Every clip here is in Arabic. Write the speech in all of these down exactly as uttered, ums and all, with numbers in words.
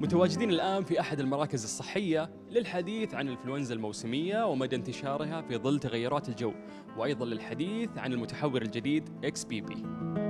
متواجدين الآن في أحد المراكز الصحية للحديث عن الإنفلونزا الموسمية ومدى انتشارها في ظل تغيرات الجو، وأيضا للحديث عن المتحور الجديد إكس بي بي.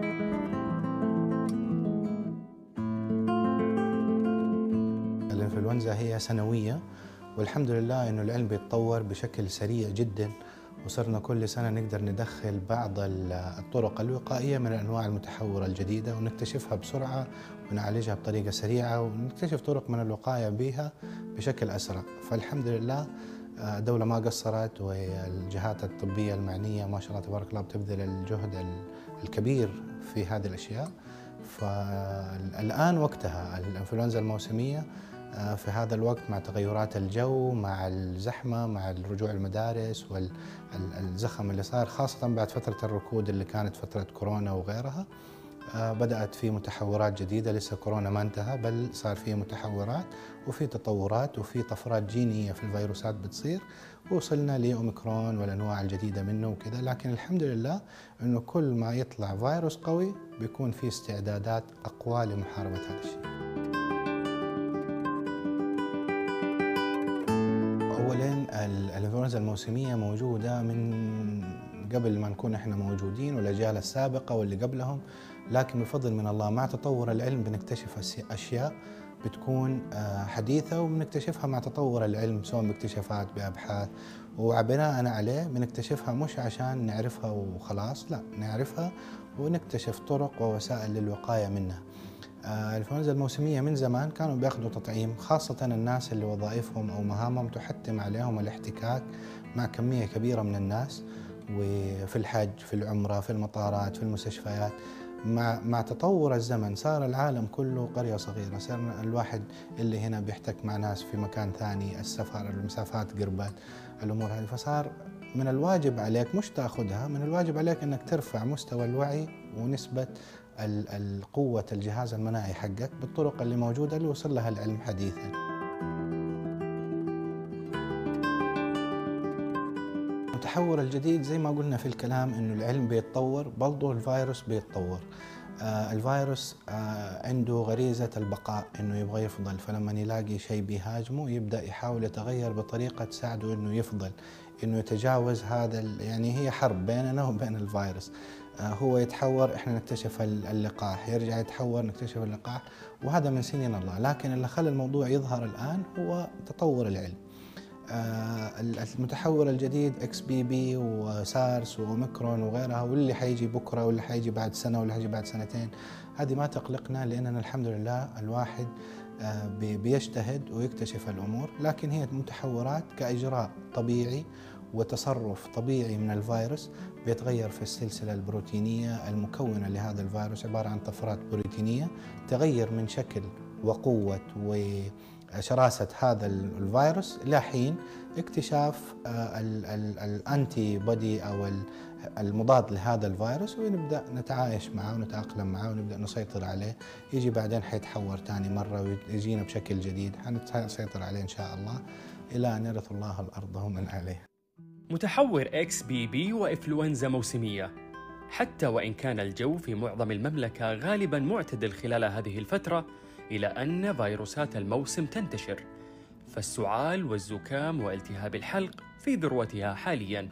الإنفلونزا هي سنوية، والحمد لله إنه العلم بيتطور بشكل سريع جدا، وصرنا كل سنة نقدر ندخل بعض الطرق الوقائية من الأنواع المتحورة الجديدة ونكتشفها بسرعة ونعالجها بطريقة سريعة ونكتشف طرق من الوقاية بها بشكل أسرع. فالحمد لله الدولة ما قصرت، والجهات الطبية المعنية ما شاء الله تبارك الله بتبذل الجهد الكبير في هذه الأشياء. فالآن وقتها الإنفلونزا الموسمية في هذا الوقت مع تغيرات الجو، مع الزحمة، مع الرجوع المدارس والزخم اللي صار خاصة بعد فترة الركود اللي كانت فترة كورونا وغيرها. بدأت في متحورات جديدة، لسه كورونا ما انتهى بل صار فيه متحورات وفي تطورات وفي طفرات جينية في الفيروسات بتصير، ووصلنا لأوميكرون والأنواع الجديدة منه وكذا. لكن الحمد لله إنه كل ما يطلع فيروس قوي بيكون في استعدادات أقوى لمحاربة هذا الشيء. أولاً الإنفلونزا الموسمية موجودة من قبل ما نكون احنا موجودين والأجيال السابقة واللي قبلهم، لكن بفضل من الله مع تطور العلم بنكتشف أشياء بتكون حديثة، وبنكتشفها مع تطور العلم سواء باكتشافات بأبحاث، وبناء عليه بنكتشفها مش عشان نعرفها وخلاص، لا نعرفها ونكتشف طرق ووسائل للوقاية منها. الإنفلونزا الموسمية من زمان كانوا بياخذوا تطعيم، خاصة الناس اللي وظائفهم أو مهامهم تحتم عليهم الاحتكاك مع كمية كبيرة من الناس، وفي الحج، في العمرة، في المطارات، في المستشفيات. مع مع تطور الزمن صار العالم كله قرية صغيرة، صار الواحد اللي هنا بيحتك مع ناس في مكان ثاني، السفر، المسافات قربت، الأمور هذه. فصار من الواجب عليك مش تأخذها، من الواجب عليك أنك ترفع مستوى الوعي ونسبة القوة الجهاز المناعي حقك بالطرق اللي موجودة اللي وصل لها العلم حديثا. المتحور الجديد زي ما قلنا في الكلام إنه العلم بيتطور، برضه الفيروس بيتطور. آه الفيروس آه عنده غريزة البقاء، إنه يبغى يفضل، فلما يلاقي شيء بيهاجمه يبدأ يحاول يتغير بطريقة تساعده إنه يفضل، إنه يتجاوز هذا. يعني هي حرب بيننا وبين الفيروس. آه هو يتحور، إحنا نكتشف اللقاح، يرجع يتحور، نكتشف اللقاح، وهذا من سنين الله. لكن اللي خلى الموضوع يظهر الآن هو تطور العلم. المتحور الجديد إكس بي بي وسارس وأوميكرون وغيرها، واللي حيجي بكرة واللي حيجي بعد سنة واللي حيجي بعد سنتين، هذه ما تقلقنا، لأننا الحمد لله الواحد بيجتهد ويكتشف الأمور. لكن هي متحورات كإجراء طبيعي وتصرف طبيعي من الفيروس، بيتغير في السلسلة البروتينية المكونة لهذا الفيروس، عبارة عن طفرات بروتينية تغير من شكل وقوة وشراسة هذا الفيروس لحين اكتشاف الانتي بودي او المضاد لهذا الفيروس، ونبدا نتعايش معه ونتاقلم معه ونبدا نسيطر عليه. يجي بعدين حيتحور ثاني مره ويجينا بشكل جديد، حنسيطر عليه ان شاء الله الى ان يرث الله الارض ومن عليه. متحور إكس بي بي وإنفلونزا موسمية. حتى وإن كان الجو في معظم المملكة غالباً معتدل خلال هذه الفترة، إلى أن فيروسات الموسم تنتشر، فالسعال والزكام والتهاب الحلق في ذروتها حالياً.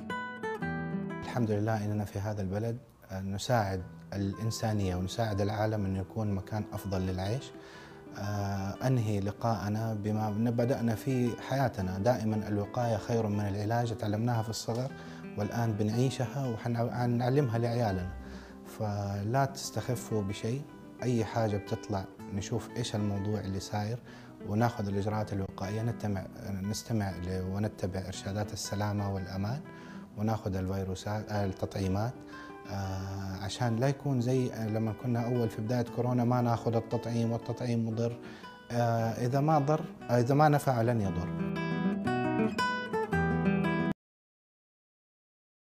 الحمد لله إننا في هذا البلد نساعد الإنسانية ونساعد العالم أن يكون مكان أفضل للعيش. أنهي لقاءنا بما بدأنا في حياتنا، دائما الوقاية خير من العلاج، تعلمناها في الصغر والآن بنعيشها وحنعلمها لعيالنا. فلا تستخفوا بشيء، أي حاجة بتطلع نشوف إيش الموضوع اللي صاير وناخذ الإجراءات الوقائية، نستمع نستمع ونتبع إرشادات السلامة والأمان، وناخذ الفيروسات التطعيمات آه عشان لا يكون زي لما كنا أول في بداية كورونا ما ناخذ التطعيم والتطعيم مضر. آه إذا ما ضر، إذا ما نفع لن يضر.